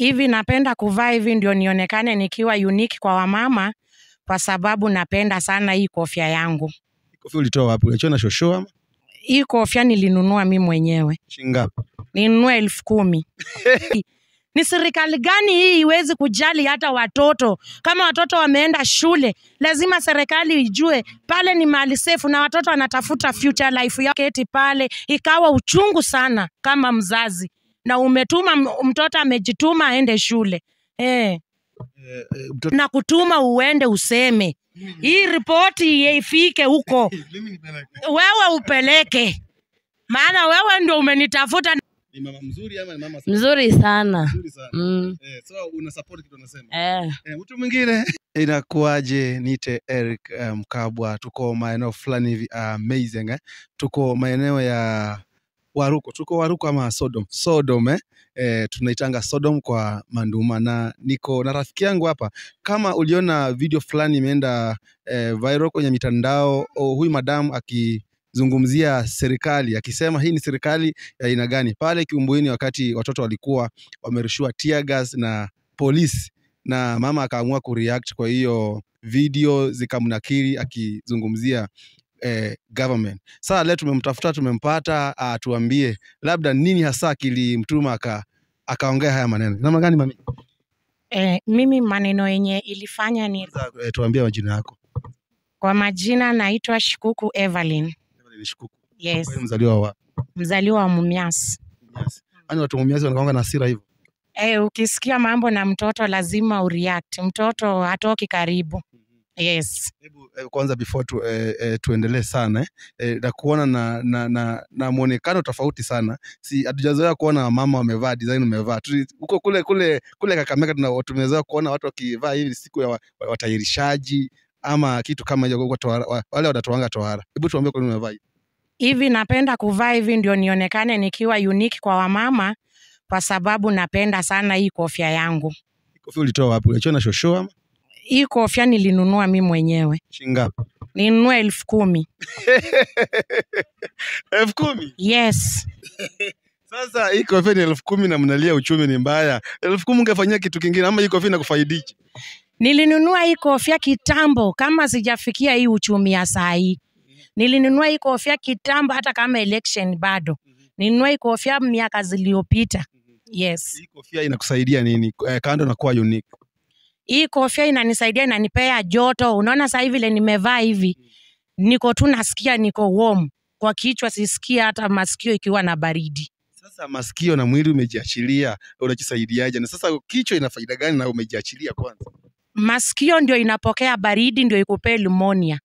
Hivi napenda kuvaa hivi ndio nionekane nikiwa unique kwa wamama, kwa sababu napenda sana hii kofia yangu. Kofia ulitoa wapi? Ulichona shosho ama? Hii kofia nilinunua mimi mwenyewe. Shingapi? Nilinunua 10,000. Ni serikali gani hii iwezi kujali hata watoto? Kama watoto wameenda shule, lazima serikali ijue pale ni mahali safe na watoto wanatafuta future life yake eti pale. Ikawa uchungu sana kama mzazi. Na umetuma mtoto amejituma aende shule. Na kutuma uende useme. Hii ripoti ifike huko. Wewe upeleke. Maana wewe ndio umenitafuta. Ni mama mzuri ama ni mama mzuri sana? Mzuri sana. So una support kitu unasema. Mtu mwingine inakuaje? Nite Eric Mkabwa, tuko maeneo fulani hivi amazing tuko maeneo ya Waruko, tuko Waruko ama Sodom tunaitanga Sodom kwa Manduma, na niko na rafiki yangu hapa. Kama uliona video fulani imeenda viral kwenye mitandao, huyu madam akizungumzia serikali, akisema hii ni serikali ya aina gani pale Kiumbuini, wakati watoto walikuwa wamerushiwa tear gas na polisi, na mama akaamua kureact kwa hiyo video, zikamnakiri akizungumzia government. Sasa leo tumemtafuta, tumempata, tuambie labda nini hasa kilimtuma akaongea haya maneno. Namna gani mami? Mimi maneno yenye ilifanya ni tuambie majina yako. Kwa majina naitwa Shikuku Evelyn. Evelyn Shikuku. Yes. Wewe mzaliwa wa? Mzaliwa wa Mumias. Yes. Ani watu Mumias wanakuanga na hasira hivyo? Ukisikia mambo na mtoto lazima ureact. Mtoto hatoki karibu. Yes. Hebu kwanza before tuendelee sana na kuona na muonekano tofauti sana. Si hatujazoea kuona mama wamevaa design wamevaa. Huko kule Kakamega tumezoea kuona watu wakivaa hivi siku ya watayirishaji ama kitu kama hiyo, wale wanatoanga tohara. Hebu tuambie kwa nini umevaa hivi? Hivi napenda kuvaa hivi ndio nionekane nikiwa unique kwa wamama, kwa sababu napenda sana hii kofia yangu. Kofia ulitoa wapi? Ulichona shosho ama? Hii kofia nilinunua mimi mwenyewe. Shingapi? Nilinunua 10,000. 10,000? Yes. Sasa hii kofia ni 10,000 na mnalia uchumi ni mbaya. 10,000 ungefanyia kitu kingine ama hii kofia inakufaidije? Nilinunua hii kofia kitambo kama sijafikia hii uchumi ya saa hii. Nilinunua hii kofia kitambo hata kama election bado. Nilinunua hii kofia miaka zilizopita. Yes. Hii kofia inakusaidia nini kando na kuwa unique? Hii kofia inanisaidia, inanipea joto. Unaona sasa hivi vile nimevaa hivi, niko tu nasikia niko warm. Kwa kichwa sisikia hata masikio ikiwa na baridi. Sasa masikio na mwili umejiachilia, unajisaidiaje? Na sasa kichwa ina faida gani na umejiachilia kwanza? Masikio ndio inapokea baridi, ndio ikupee pneumonia.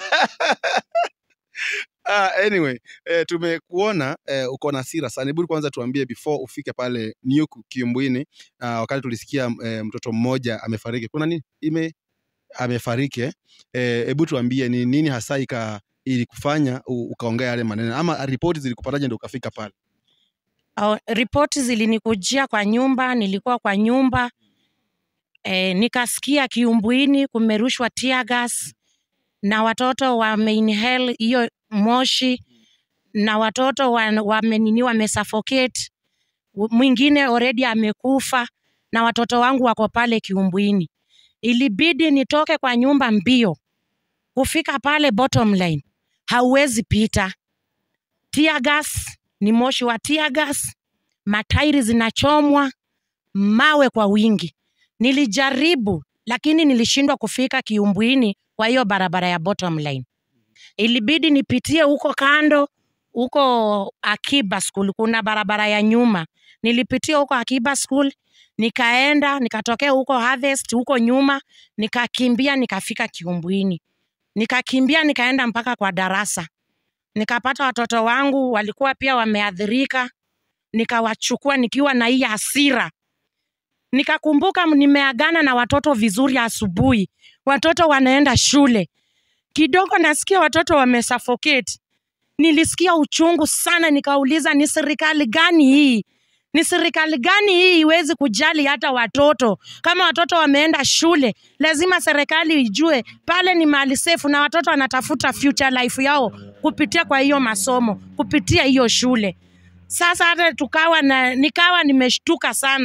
Anyway, tumekuona uko na hasira sana. Hebu kwanza tuambie before ufike pale Kiumbuini, wakati tulisikia mtoto mmoja amefariki. Kuna nini amefariki? Hebu tuambie ni nini hasa ilikufanya ukaongea yale maneno, ama ripoti zilikupataje ndio ukafika pale? Ripoti zilinikujia kwa nyumba, nilikuwa kwa nyumba. Nikasikia Kiumbuini kumerushwa tear gas na watoto wameinhale hiyo moshi, na watoto wamesuffocate. Mwingine already amekufa, na watoto wangu wako pale Kiumbuini. Ilibidi nitoke kwa nyumba mbio kufika pale bottom line. Hauwezi pita. Tear gas, ni moshi wa tear gas, matairi zinachomwa, mawe kwa wingi. Nilijaribu lakini nilishindwa kufika Kiumbuini kwa hiyo barabara ya bottom line. Ilibidi nipitie huko kando, huko Akiba School, kuna barabara ya nyuma. Nilipitia huko Akiba School, nikaenda, nikatokea huko Harvest, huko nyuma, nikakimbia nikafika Kiumbuini. Nikakimbia nikaenda mpaka kwa darasa. Nikapata watoto wangu walikuwa pia wameadhirika, nikawachukua nikiwa na hii hasira. Nikakumbuka nimeagana na watoto vizuri asubuhi. Watoto wanaenda shule. Kidogo nasikia watoto wamesuffocate. Nilisikia uchungu sana, nikauliza ni serikali gani hii? Ni serikali gani hii iwezi kujali hata watoto? Kama watoto wameenda shule, lazima serikali ijue pale ni mahali safe na watoto wanatafuta future life yao kupitia kwa hiyo masomo, kupitia hiyo shule. Sasa hata nikawa nimeshtuka sana.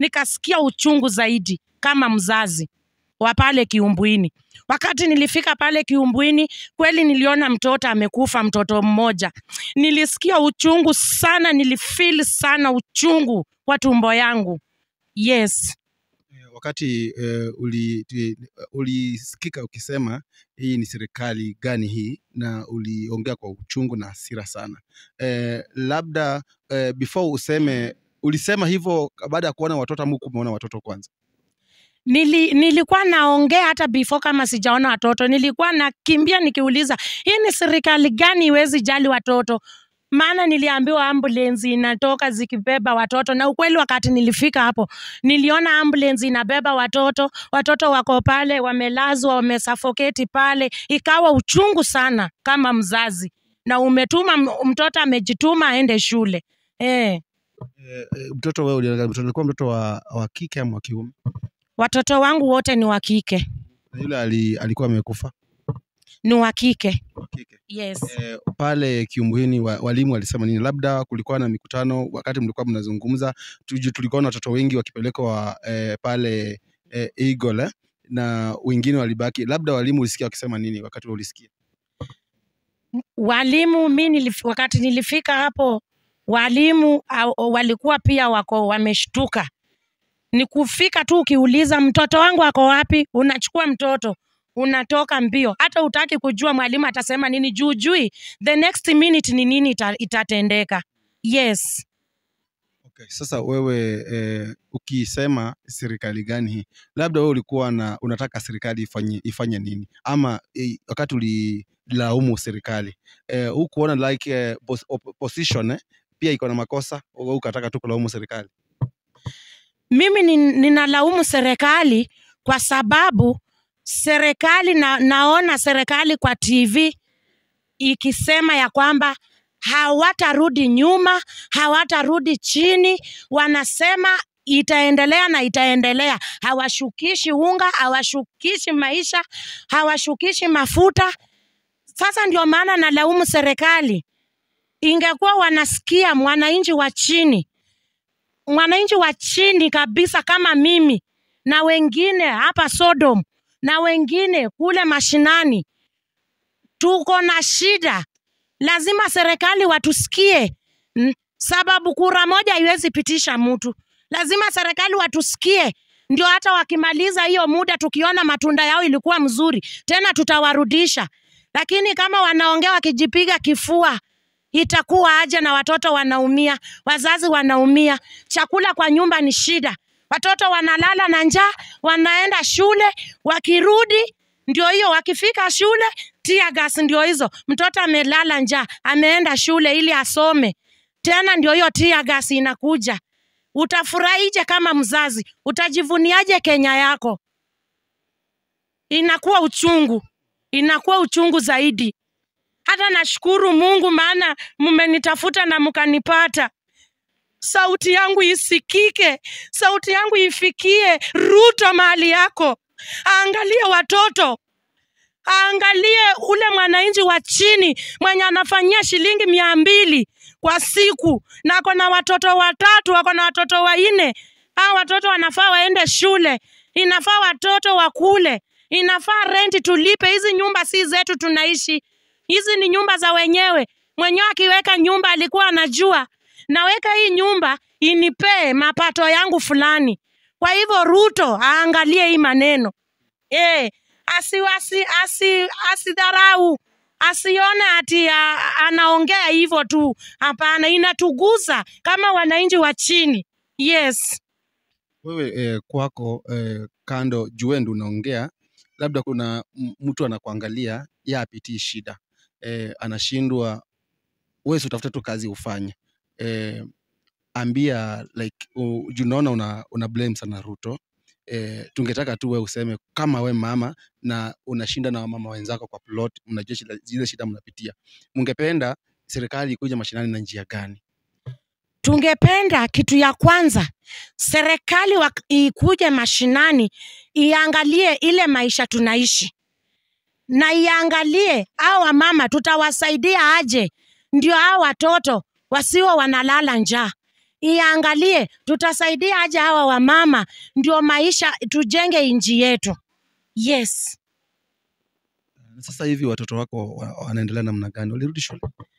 nikasikia uchungu zaidi kama mzazi wa pale Kiumbuini. Wakati nilifika pale Kiumbuini, kweli niliona mtoto amekufa, mtoto mmoja. Nilisikia uchungu sana, nilifeel sana uchungu kwa tumbo yangu. Yes. Wakati ulisikika ukisema hii ni serikali gani hii, na uliongea kwa uchungu na hasira sana. Labda before useme, ulisema hivyo baada ya kuona watoto ama kuona watoto kwanza? Nilikuwa naongea hata before kama sijaona watoto. Nilikuwa nakimbia nikiuliza, hii ni serikali gani iwezi jali watoto? Maana niliambiwa ambulance inatoka zikibeba watoto, na ukweli wakati nilifika hapo niliona ambulance inabeba watoto, watoto wako pale wamelazwa, wamesuffocate pale. Ikawa uchungu sana kama mzazi, na umetuma mtoto, amejituma aende shule. Mtoto wewe ulikuwa mtoto wa kike ama wa kiume? Watoto wangu wote ni wa kike. Yule alikuwa amekufa? Ni wa kike. Yes. Pale Kiumbuini walimu walisema nini? Labda kulikuwa na mikutano wakati mlikuwa mnazungumza, tulikuwa na watoto wengi wakipelekwa pale Eagle, na wengine walibaki. Labda walimu ulisikia wakisema nini wakati ulisikia? Walimu wakati nilifika hapo, walimu walikuwa pia wameshtuka. Ni kufika tu ukiuliza mtoto wangu ako wapi, unachukua mtoto unatoka mbio, hata utaki kujua mwalimu atasema nini, jui the next minute ni nini itatendeka. Yes. Okay, sasa wewe ukisema serikali gani hii, labda wewe ulikuwa unataka serikali ifanye nini? Ama wakati ulilaumu serikali hukuona like opposition pia iko na makosa, au ukataka tu kulaumu serikali? Mimi ninalaumu serikali kwa sababu serikali naona serikali kwa TV ikisema ya kwamba hawatarudi nyuma, hawatarudi chini. Wanasema itaendelea na itaendelea. Hawashukishi unga, hawashukishi maisha, hawashukishi mafuta. Sasa ndio maana nalaumu serikali. Ingekuwa wanasikia mwananchi wa chini, mwananchi wa chini kabisa kama mimi na wengine hapa Sodom na wengine kule mashinani, tuko na shida. Lazima serikali watusikie. Sababu kura moja haiwezi pitisha mtu. Lazima serikali watusikie. Ndio hata wakimaliza hiyo muda tukiona matunda yao ilikuwa mzuri, tena tutawarudisha. Lakini kama wanaongea wakijipiga kifua, itakuwa aje? Na watoto wanaumia, wazazi wanaumia, chakula kwa nyumba ni shida. Watoto wanalala na njaa, wanaenda shule, wakirudi ndio hiyo, wakifika shule tear gas ndio hizo. Mtoto amelala njaa, ameenda shule ili asome, tena ndio hiyo tear gas inakuja. Utafurahije kama mzazi? Utajivuniaje Kenya yako? Inakuwa uchungu, inakuwa uchungu zaidi. Hata nashukuru Mungu maana mmenitafuta na mkanipata. Sauti yangu isikike, sauti yangu ifikie Ruto mahali yako. Aangalie watoto, aangalie ule mwananchi wa chini mwenye anafanyia shilingi 200 kwa siku, na ako na watoto 3, ako na watoto 4. Hao watoto wanafaa waende shule, inafaa watoto wakule, inafaa renti tulipe. Hizi nyumba si zetu tunaishi, hizi ni nyumba za wenyewe. Mwenyewe akiweka nyumba alikuwa anajua, naweka hii nyumba inipee mapato yangu fulani. Kwa hivyo Ruto aangalie hii maneno. Asidharau, asione ati anaongea hivyo tu. Hapana, inatuguza kama wananchi wa chini. Yes. Wewe kwako kando juendu unaongea, labda kuna mtu anakuangalia, ya apitii shida, anashindwa, wewe utafuta tu kazi ufanye. Ambia like unaona una blame sana Ruto. Tungetaka tu wewe useme kama we mama na unashinda na mama wenzako kwa plot, unajua zile shida mnapitia, mungependa serikali ikuja mashinani na njia gani? Tungependa kitu ya kwanza serikali ikuje mashinani, iangalie ile maisha tunaishi, na iangalie hao mama tutawasaidia aje ndio hao watoto wasiwe wanalala njaa. iangalie tutasaidia aje hawa wamama, ndio maisha tujenge inji yetu. Yes. Sasa hivi watoto wako wanaendelea namna gani? Walirudi shule?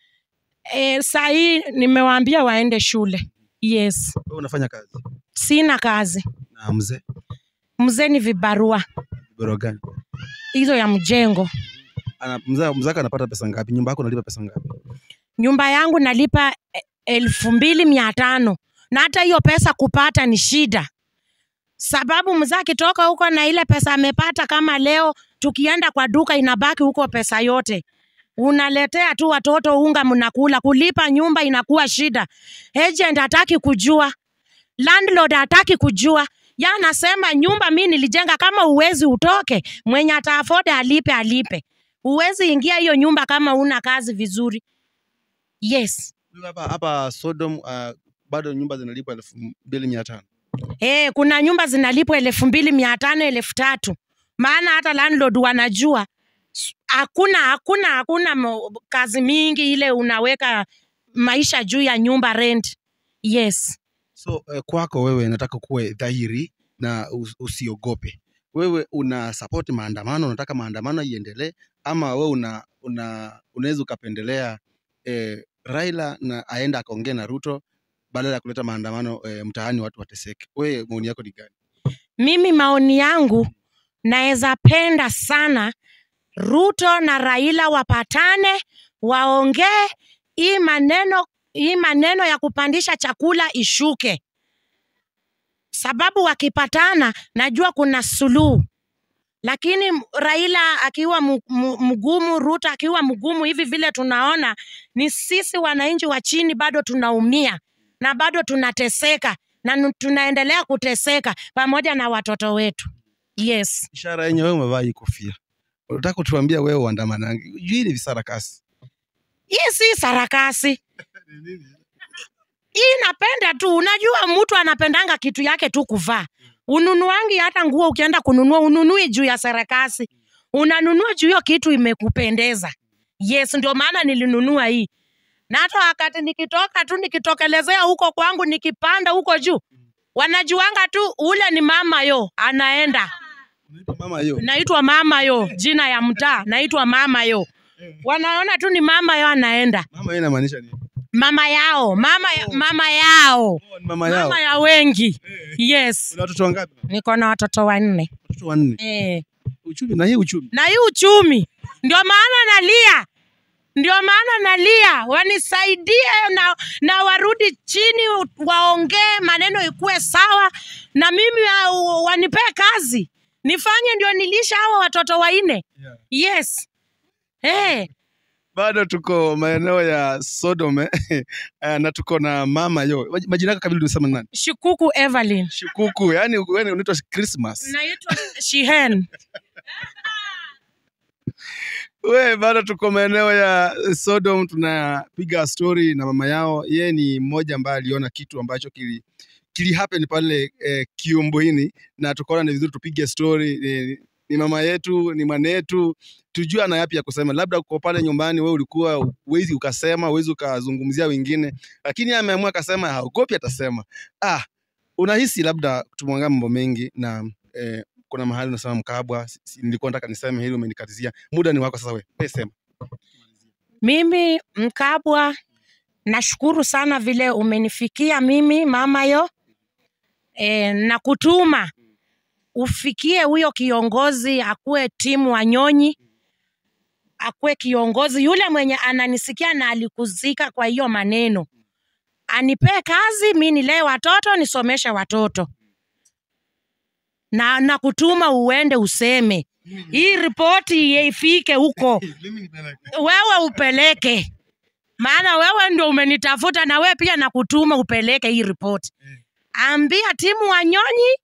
Saa hii nimewaambia waende shule. Yes. Wewe unafanya kazi? Sina kazi. Na mzee? Mzee ni vibarua. Vibarua gani? Hizo ya mjengo. Mzee anapata pesa ngapi? Nyumba yako unalipa pesa ngapi? Nyumba yangu nalipa 2,500, na hata hiyo pesa kupata ni shida. Sababu mzee akitoka huko na ile pesa amepata, kama leo tukienda kwa duka inabaki huko pesa yote. Unaletea tu watoto unga mnakula, kulipa nyumba inakuwa shida. Agent hataki kujua. Landlord hataki kujua. Ya anasema nyumba mimi nilijenga, kama uwezi utoke, mwenye ata afford alipe. Uwezi ingia hiyo nyumba kama una kazi vizuri. Yes. Hapa Sodom bado nyumba zinalipwa 2,500. Kuna nyumba zinalipwa 2,500, 3,000. Maana hata landlord wanajua hakuna kazi mingi ile unaweka maisha juu ya nyumba rent. Yes. So kwako wewe nataka kuwe dhahiri na usiogope. Wewe una support maandamano, unataka maandamano iendelee, ama wewe unaweza ukapendelea Raila na aenda akaongea na Ruto badala ya kuleta maandamano mtaani watu wateseke? Wewe maoni yako ni gani? Mimi maoni yangu, naweza penda sana Ruto na Raila wapatane, waongee, hii maneno ya kupandisha chakula ishuke. Sababu wakipatana najua kuna suluhu. Lakini Raila akiwa mgumu, Ruto akiwa mgumu, hivi vile tunaona ni sisi wananchi wa chini bado tunaumia na bado tunateseka na tunaendelea kuteseka pamoja na watoto wetu. Yes. Ishara yenyewe wewe umevaa hii kofia. Unataka kutuambia wewe uandamanangi? Hii ni sarakasi. Hii si sarakasi. Hii napenda tu, unajua mtu anapendanga kitu yake tu kuvaa. Ununuangi hata nguo ukienda kununua, ununui juu ya sarakasi. Unanunua juu hiyo kitu imekupendeza. Yes, ndio maana nilinunua hii. Na hata wakati nikitoka tu nikitokelezea huko kwangu, nikipanda huko juu, wanajuanga tu ule ni mama yo anaenda. Mama yo. Naitwa mama yo, jina ya mtaa, naitwa mama yo. Wanaona tu ni mama yo anaenda. Mama yo inamaanisha nini? Mama yao, mama yao. Mama yao. Mama ya wengi. Yes. Una watoto wangapi? Niko na watoto 4. Watoto 4? Uchumi na hii uchumi. Na hii uchumi. Ndio maana nalia. Wanisaidie na warudi chini, waongee maneno ikuwe sawa, na mimi wanipe kazi. Nifanye ndio nilisha hawa watoto 4. Yeah. Yes. Bado tuko maeneo ya Sodom na tuko na mama yo. Majina yako kabili unasema nani? Shikuku Evelyn. Shikuku, yani wewe unaitwa Christmas. Naitwa Shihen. Wewe bado tuko maeneo ya Sodom, tunapiga story na mama yao. Yeye ni mmoja ambaye aliona kitu ambacho kili happen pale Kiomboini, na tukaona ni vizuri tupige story. Ni mama yetu, ni mwanetu, tujue ana yapi ya kusema. Labda uko pale nyumbani wewe ulikuwa uwezi ukasema, uwezi ukazungumzia wengine, lakini ameamua akasema, haogopi atasema. Unahisi labda tumwanga mambo mengi, na kuna mahali unasema Mkabwa, nilikuwa nataka niseme hili umenikatizia. Muda ni wako sasa, wewe sema. Mimi Mkabwa, nashukuru sana vile umenifikia mimi mama yo, na kutuma ufikie huyo kiongozi, akue timu Wanyonyi, akue kiongozi yule mwenye ananisikia na alikuzika kwa hiyo maneno. Anipe kazi, mimi nilee watoto, nisomeshe watoto. Na kutuma uende useme. Hii ripoti ifike huko. Wewe upeleke. Maana wewe ndio umenitafuta, na wewe pia nakutuma upeleke hii ripoti. Ambia timu Wanyonyi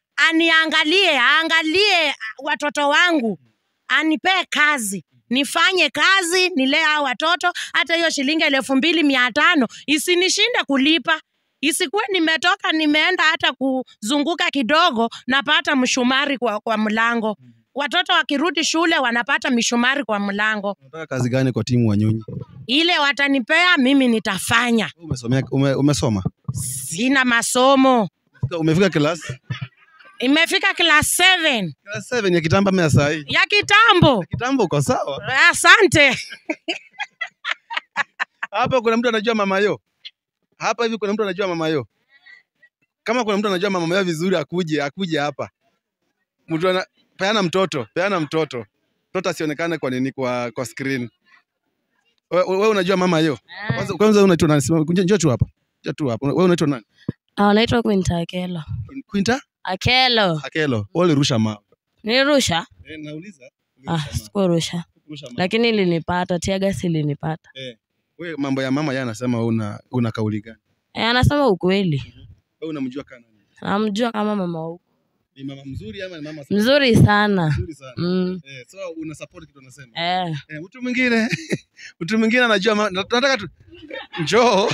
aangalie watoto wangu, anipe kazi, nifanye kazi, nilee watoto. Hata hiyo shilingi 2,500 isinishinde kulipa. Isikuwe nimetoka nimeenda hata kuzunguka kidogo napata mshumari kwa mlango. Watoto wakirudi shule wanapata mishumari kwa mlango. Unataka kazi gani kwa timu Wanyonyi? Ile watanipea mimi nitafanya. Umesoma? Sina masomo. Umefika class? Imefika class 7. Class 7 ya kitambo ama ya saa hii? Ya kitambo. Ya kitambo uko sawa? Asante. Hapa kuna mtu anajua mama yo? Hapa hivi kuna mtu anajua mama yo? Kama kuna mtu anajua mama yo vizuri akuje hapa. Mtu peana mtoto. Mtoto asionekane kwa nini kwa screen. Wewe unajua mama yo? Kwanza unaitwa nani? Njoo tu hapa. Wewe unaitwa nani? Naitwa Quinta Akelo. Quinta? Akelo. Wewe ulirusha mawe. Nilirusha? Nauliza. Sikurusha. Lakini ilinipata, tiagas ilinipata. Wewe mambo ya mama yeye anasema una kauli gani? Anasema ukweli. Wewe unamjua kana nani? Namjua kama mama huko. Ni mama mzuri ama ni mama mzuri sana? Mzuri sana. So una support kitu unasema. Mtu mwingine anajua nataka tu njoo.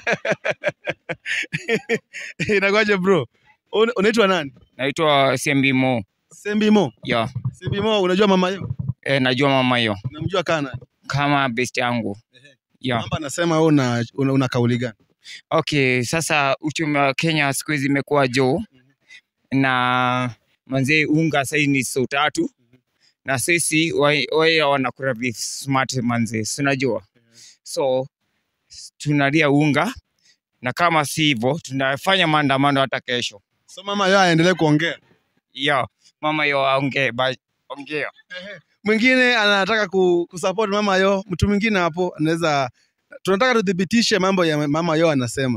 Inakuaje bro? Unaitwa nani? Naitwa Sembimo. Sembimo? Yeah. Sembimo, unajua mama yo? Najua mama yo. Unamjua kana? Kama best yangu. Yeah. Mama anasema una kauli gani? Okay, sasa uchumi wa Kenya siku hizi imekuwa juu. Na manze unga sasa ni so 3. Na sisi wao wanakula beef smart manze, unajua. So tunalia unga na kama si hivyo tunafanya maandamano hata kesho. So mama yo aendelee kuongea. Yeah, mama yo ongea. Mwingine anataka kusupport mama yo, mtu mwingine hapo anaweza tunataka tudhibitishe mambo ya mama yo anasema.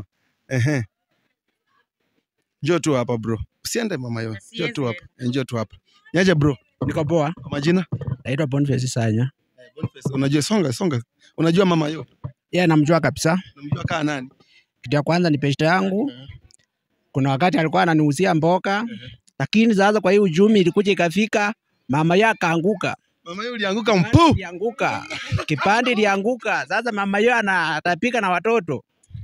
Njoo tu hapa bro. Usiende mama yo. Njoo tu hapa. Njoo tu hapa. Niaje bro? Niko poa. Kwa majina? Naitwa Boniface Sanya. Boniface, unajua songa. Unajua mama yo? Yeah, namjua kabisa. Unamjua kana nani? Kitu ya kwanza ni pesta yangu. Kuna wakati alikuwa ananiuzia mboka. Lakini sasa kwa hii uchumi ilikuja ikafika mama yake akaanguka. Mama yo ulianguka mpu. Ilianguka. Kipande ilianguka. Sasa mama yo anatapika na watoto.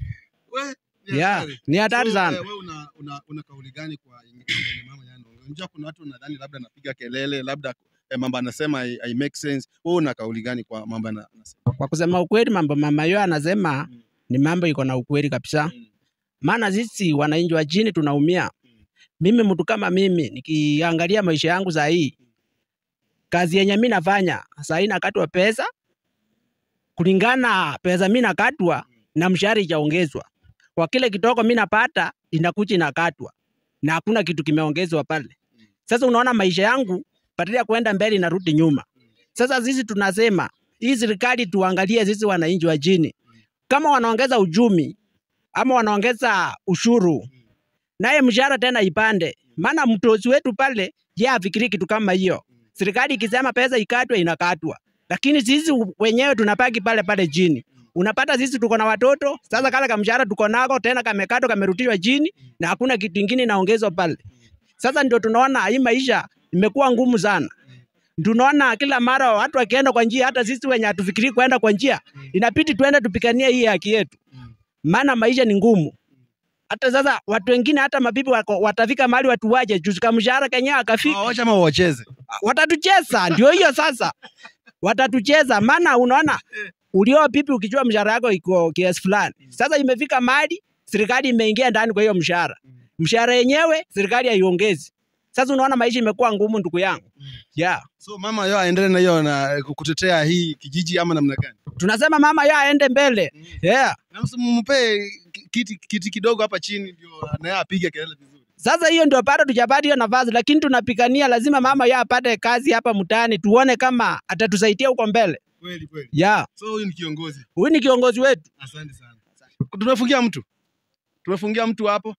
Ni hatari sana. Wewe una kauli gani kwa mama yana? Unajua kuna watu nadhani labda anapiga kelele, labda mambo anasema I make sense. Wewe una kauli gani kwa mambo anasema? Kwa kusema ukweli mambo mama yo anasema ni mambo iko na ukweli kabisa. Maana sisi wananchi wa chini tunaumia. Mimi mtu kama mimi nikiangalia maisha yangu saa hii, kazi yenye mimi nafanya saa hii nakatwa pesa kulingana pesa mimi nakatwa na mshahara ijaongezwa. Kwa kile kitoko mimi napata inakuja inakatwa na hakuna kitu kimeongezwa pale. Sasa unaona maisha yangu badala ya kwenda mbele inarudi nyuma. Sasa sisi tunasema hii serikali tuangalie sisi wananchi wa chini. Kama wanaongeza uchumi ama wanaongeza ushuru, naye mshahara tena ipande. Maana mtozi wetu pale yeye afikiri kitu kama hiyo. Serikali ikisema pesa ikatwe inakatwa. Lakini sisi wenyewe tunapaki pale chini. Unapata sisi tuko na watoto, sasa kala kama mshahara tuko nako tena kamekatwa kamerudishwa chini na hakuna kitu kingine inaongezwa pale. Sasa ndio tunaona hii maisha imekuwa ngumu sana. Tunaona kila mara watu wakienda kwa njia, hata sisi wenye hatufikiri kwenda kwa njia, inabidi tuende tupikanie hii haki yetu. Maana maisha ni ngumu. Hata sasa watu wengine hata mabibi watafika mahali watu waje juu kama mshahara Kenya akafika. Waache ama wacheze. Watatucheza, ndio hiyo sasa. Watatucheza maana unaona ulio pipi ukijua mshahara yako iko kiasi fulani. Sasa imefika mahali serikali imeingia ndani kwa hiyo mshahara. Mshahara yenyewe serikali haiongezi. Sasa unaona maisha imekuwa ngumu ndugu yangu. So mama yo aendelee na hiyo na kutetea hii kijiji ama namna gani? Tunasema mama yo aende mbele. Na msimpe kiti kidogo hapa chini ndio naye apige kelele vizuri. Sasa hiyo ndio bado tujapata hiyo nafasi, lakini tunapigania lazima mama yo apate kazi hapa mtaani tuone kama atatusaidia huko mbele. Kweli. So huyu ni kiongozi. Huyu ni kiongozi wetu. Asante sana. Tumefungia mtu hapo.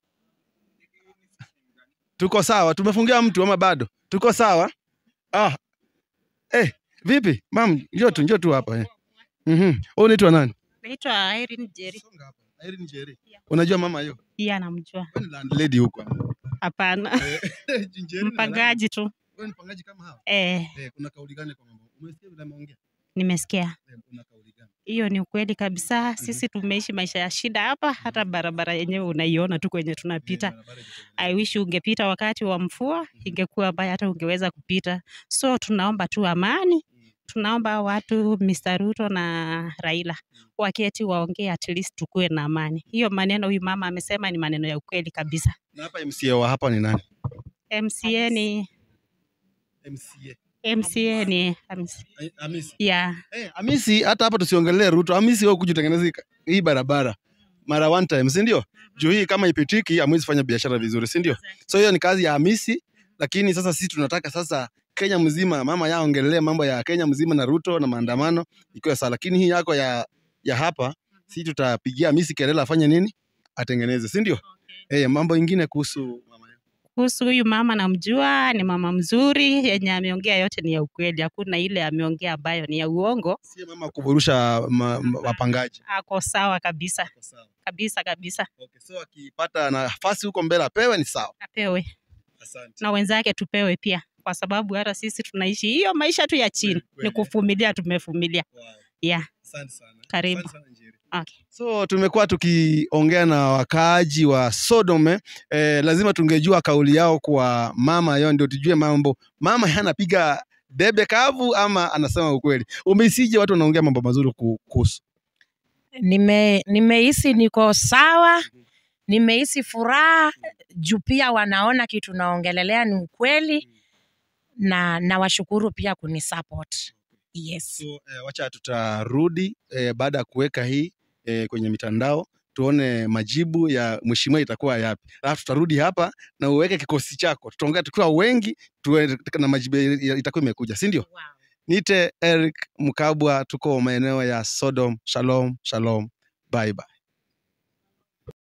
Tuko sawa, tumefungia mtu ama bado? Tuko sawa? Vipi? Mam, njoo tu hapa. Wewe unaitwa nani? Naitwa Irene Jerry. Irene Jerry. Unajua mama hiyo? Yeah, namjua. Wewe ni landlady huko. Hapana. Mpangaji tu. Wewe ni mpangaji kama hao? Kuna kauli gani kwa mambo? Umesikia vile ameongea? Nimesikia. Kuna kauli gani? Hiyo ni ukweli kabisa. Sisi tumeishi maisha ya shida hapa, hata barabara yenyewe unaiona tu kwenye tunapita. I wish ungepita wakati wa mvua, ingekuwa mbaya hata ungeweza kupita. So tunaomba tu amani. tunaomba watu Mr. Ruto na Raila waketi waongee, at least tukue na amani. Hiyo maneno huyu mama amesema ni maneno ya ukweli kabisa. Na hapa MCA wa hapa ni nani? MCA ni MCA ni Hamisi. yeah. Hamisi, hata hapa tusiongelee Ruto. Hamisi wewe kujutengeneza hii barabara mara one time, si ndio? Juu hii kama ipitiki hamwezi fanya biashara vizuri, si ndio? So hiyo ni kazi ya Hamisi, lakini sasa sisi tunataka sasa Kenya mzima mama yao ongelee mambo ya Kenya mzima na Ruto na maandamano ikiwa sawa, lakini hii yako ya hapa sisi tutapigia Hamisi kelele afanye nini? Atengeneze, si ndio? Mambo ingine kuhusu huyu mama namjua, ni mama mzuri, yenye ameongea yote ni ya ukweli. Hakuna ile ameongea ambayo ni ya uongo. Si mama kuburusha wapangaji. Ako sawa kabisa. Kabisa. Okay, so akipata nafasi huko mbele apewe ni sawa. Apewe. Asante. Na wenzake tupewe pia, kwa sababu hata sisi tunaishi hiyo maisha tu ya chini. Ni kuvumilia, tumevumilia. Wow. Yeah. Asante sana. Karibu. Asante sana Njeri. Okay. So tumekuwa tukiongea na wakaaji wa Sodome, lazima tungejua kauli yao kwa mama yao ndio tujue mambo. Mama anapiga debe kavu ama anasema ukweli. Umeisije watu wanaongea mambo mazuri kuhusu? Nimehisi niko sawa, nimehisi furaha juu pia wanaona kitu naongelelea ni ukweli, na washukuru pia kunisupport. Yes. So wacha tutarudi baada ya kuweka hii kwenye mitandao tuone majibu ya mheshimiwa itakuwa yapi. Alafu tutarudi hapa na uweke kikosi chako. Tutaongea tukiwa wengi na majibu itakuwa imekuja, si ndio? Wow. Nite Eric Mkabwa, tuko maeneo ya Sodom. Shalom. Bye bye.